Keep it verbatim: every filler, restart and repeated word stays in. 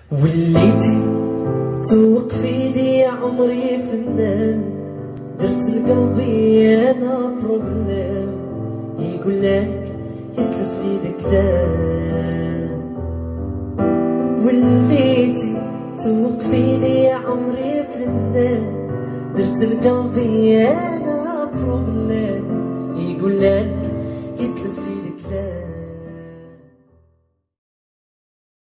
وليتي توقفي لي عمري فنان، درت لقلبي انا بروبليم، يقول لك يتلف لي الكلام. وليتي توقفي لي عمري فنان، درت لقلبي انا بروبليم، يقول لك يتلف لي